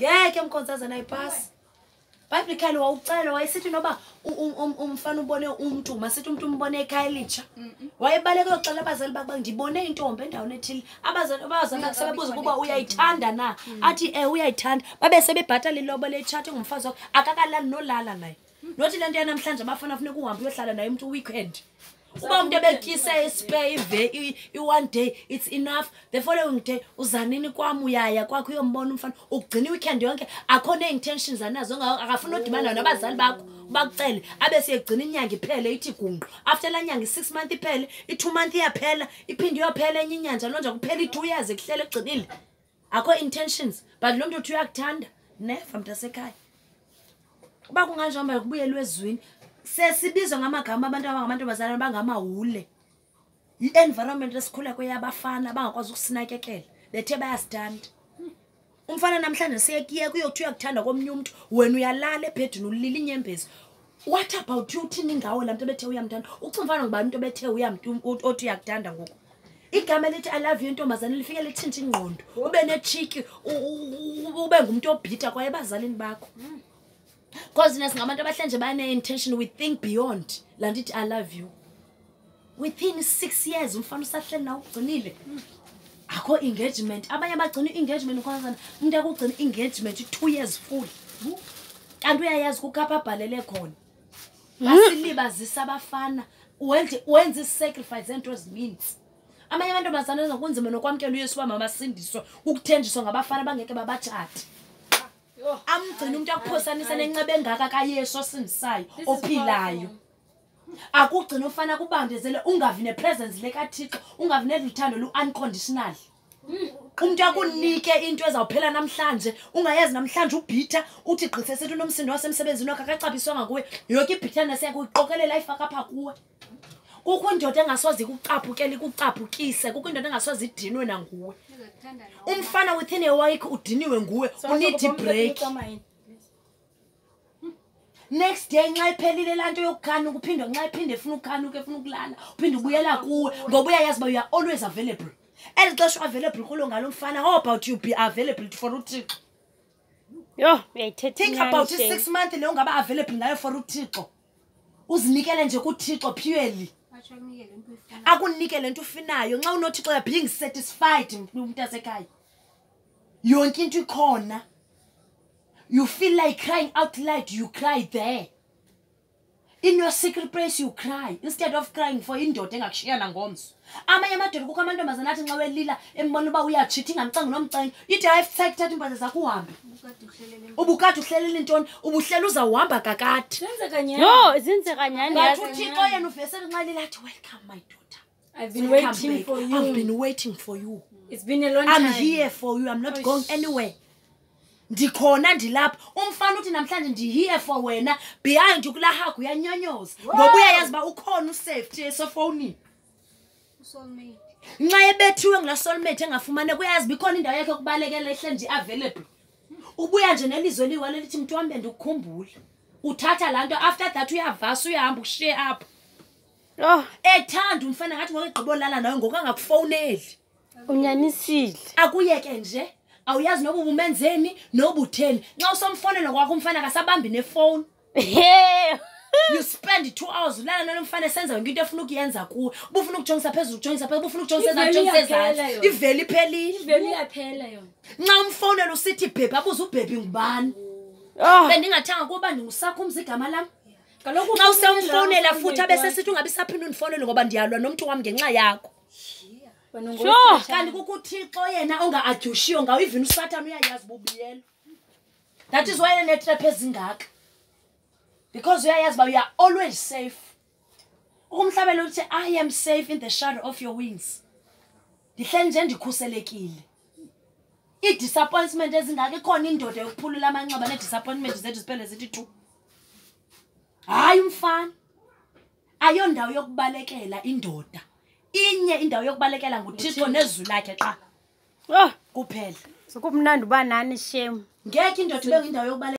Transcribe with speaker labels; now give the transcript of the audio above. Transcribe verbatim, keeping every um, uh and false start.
Speaker 1: ngeke mkhonzaza nayiphasi biblically wawucela wayesithi noba umfana ubone umuntu masithi umuntu umbone ekhaya elitsha wayebaleke yoxela abazali bakhe ndibone intombi endaweni ethile abazali abazali basebebuza ukuba uyayithanda na athi eh uyayithanda babe sebebhatala ilobo lechati ngumfazi wakhe akakalali nolala naye nothi lento yanamhlanje abafana funeka uhambe uyohlala naye umuntu weekend uba umuntu ebetyise spare ive i-one day it's enough the following day uzanini kwami uyaya kwakho uyombona umfana ukugcina iweekend yonke akho ne-intentions anazo akafuna udibana nabazali bakho bakucele abe siyegcina inyanga iphele ithi gunqu after la nyanga i-six month iphele i-two month iyaphela iphinde iyophela enye inyanja lonje kuphela i-two years ekuhlele egcinile akho intentions but lo muntu uthi uyakuthanda never mntasekhaya uba kunganjamba kubuyelwe ezwini sesibizwa ngamagama abantu abangamantombazana bangamahule i-environment esikhula kweyabafana abangakwazi ukusinakekela bethe bayasithanda umfana namhlanje siyekuye kuyokuthi uyakuthanda komnye umuntu wena uyalala ebhedini ulila inyembezi what about you uthini ngawe la muntu bethe uyamthanda ucimfana ngubani umuntu bethe uyamntu othi uyakuthanda ngoku igama lithi I love you intombazana lifike lithinta ingqondo ube nechiki ube ngumuntu obhita kwaye bazalini bakho because nesingabantu abahlanje bane intention we think beyond la ndithi I love you within six years umfana usahleli nawe ugcinile akho engagement abanye bagcina engagement ukhona umuntu akugcina engagement two years full kanti uyayazi ukukapha abhalele khona basilibazisa abafana wenze wenze sacrifice into ezininzi amanye abantu bazana nokunzima nokwamkela uYesu ba mabasindiswa ukuthenjiswa ngabafana abangeke babathathe amgcina umuntu akuphosanisa nencebe engaka kaYesu osindisayo ophilayo akugcina ufana kubandezele ungavi nepresence lekaThixo ungavi neluthando lu unconditional umuntu akunike into ezawuphela namhlanje ungayazi namhlanje ubhitha uthi gqithe sethu nomsindo wasemsebenzini wakhe akacaphiswanga kuwe yonke ibhithana seyakuyiqokelela ifaka apha kuwe kukho indoda engaswazi ukucaphukela ikucaphukise kukho indoda engaswazi idinwe nanguwe umfana within a week udiniwe nguwe unidi break next day nxa iphelile lanto yokukhana ukuphindwa nxa iphinde efuna ukukhana ukefuna ukulala uphinde ubuyela kuwe ngoba uyayazi ba you are always available elixesha available kulo ngalo mfana how about you be available for uThixo
Speaker 2: yo uyayithetha
Speaker 1: think about it six months le ungaba available ngayo for uThixo uzinikele nje kuThixo purely akunike lento ufinayo nxa unoThixo ya being satisfied umuntu asekhaya yonke into ikhona you feel like crying out loud you cry there in your secret place you cry instead of crying for indoda engakushiyana ngomso amanye amadoda kukho amantombazana athi nxa welila embona uba uyacheating ngamcanga nomcanga ithi I have take thatha impahla zakho uhambe ubukade uhlelela intoni ubuhlela uzawuhamba kakade
Speaker 2: senze kanyani yo zinze kanyani
Speaker 1: yazi uThixo yena uvesela nxa lathi welcome my daughter
Speaker 2: I've been waiting for you
Speaker 1: I've been waiting for you
Speaker 2: it's been a long time
Speaker 1: I'm here for you I'm not going anywhere ndikhona ndilapha umfana uthi namhlanje ndi here for wena behind kula hagu uyanyonyoza ngoba uyayazi ba ukhona usafety esofoni
Speaker 2: soulmate
Speaker 1: nxa ebethiwe ngila soulmate engafumane kuyazi bikhona indawo yakhe kubalekela ehle nje available ubuya nje nelizwe liwale lithi mntu wambe ndikukhumbula uthatha lanto after that uyavasa uyahamba ushiye apha
Speaker 2: oh
Speaker 1: ethanda umfana ngathi ngokugqibolala nawe ngokangakufoneli
Speaker 2: unyanisile
Speaker 1: akuyeke nje awuyazi noba ubumenzeni noba utheni nxa usomfonela kwakho umfana akasabambi nefone you spend two hours ulala nalomfana esenza yonke into efuna ukuyenza kuwe ubufuna ukujongisa phezulu ukujongisa phezulu ubufuna ukujongisa ezantsi ezantsi iveli iphelile
Speaker 2: iveli iyaphela yona
Speaker 1: nxa umfonela usithi bhebhi abuza ubhebhi ngubani bendingathanga kuba ndingusakho umzigama lami kaloku nxa usomfonela futhi abese sithi ungabi saphinda unifonele ngoba ndiyalwa nomuntu wami ngenxa yakho
Speaker 2: sure
Speaker 1: kanti kukuThixo yena onga-adyushiyo ngawo even uSathane uyayazi bubuyela that is why enetrap ezingaka because uyayazi ba you are always safe ukumhlabela uthi I am safe in the shadow of your wings ndihleli nje ndikhuselekile i-disappointment ezingaka ikhona indoda yokuphulula amanxeba ne-disappointment zethu ziphele zithi tu hayi umfana ayondawo yokubalekela indoda inye indawo yokubalekela nguThixo nezulu lakhe xa
Speaker 2: oh
Speaker 1: kuphela
Speaker 2: sokumnandi uba nani shem
Speaker 1: ngeke indoda ibe indawo yokubalekela